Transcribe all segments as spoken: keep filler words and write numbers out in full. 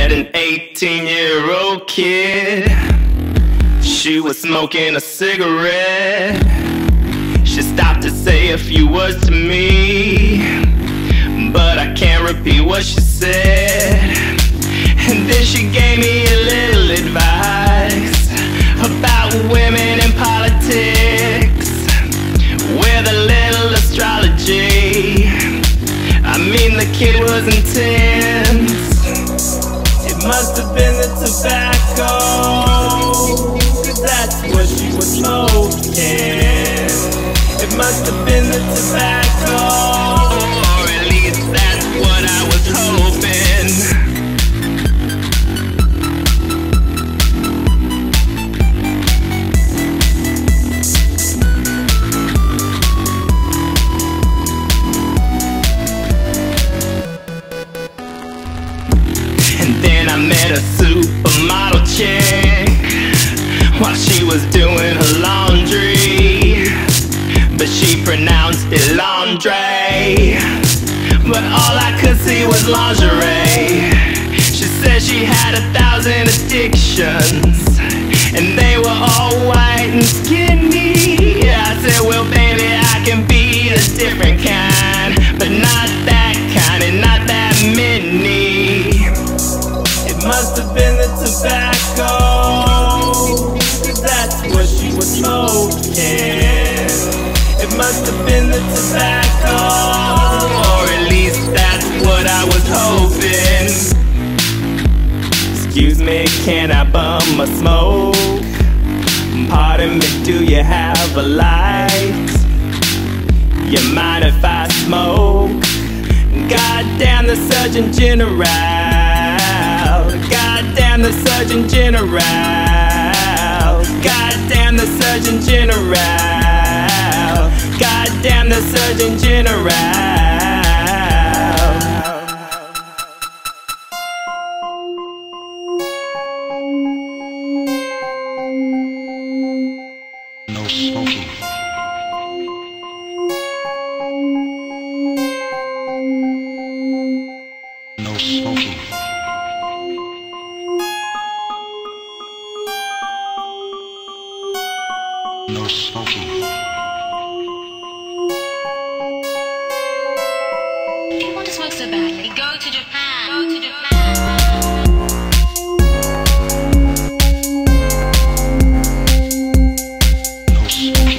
met an eighteen-year-old kid. She was smoking a cigarette. She stopped to say a few words to me, but I can't repeat what she said. And then she gave me a little advice about women and politics, with a little astrology. I mean, the kid was intense. It must have been the tobacco, 'cause that's what she was smoking. It must have been the tobacco, or at least that's what I was hoping. And then I met a supermodel chick while she was doing her laundry, but she pronounced it laundry, but all I could see was lingerie. She said she had a thousand addictions, and they were all white and skinny. I said, well baby, I can be a different kind, but not that kind and not that many. It must have been the tobacco, 'cause that's what she was smoking. It must have been the tobacco, or at least that's what I was hoping. Excuse me, can I bum a smoke? Pardon me, do you have a light? You mind if I smoke? Goddamn the Surgeon General, goddamn the Surgeon General, goddamn the Surgeon General, goddamn the Surgeon General. No smoking. No smoking. No smoking. If you want to smoke so badly, go to Japan. Go to Japan. No smoking.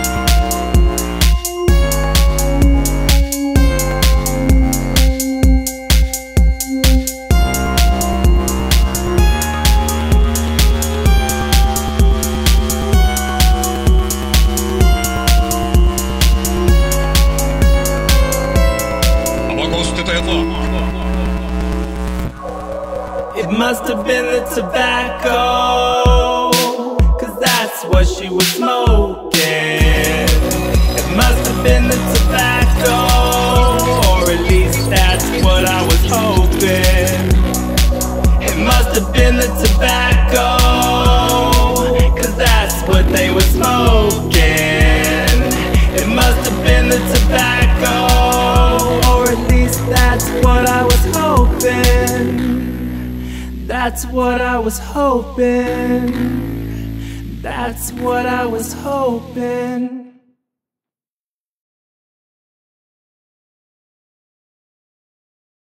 It must have been the tobacco, 'cause that's what she was smoking. It must have been the tobacco, or at least that's what I was hoping. It must have been the tobacco, 'cause that's what they were smoking. It must have been the tobacco, or at least that's what I was hoping. That's what I was hoping. That's what I was hoping.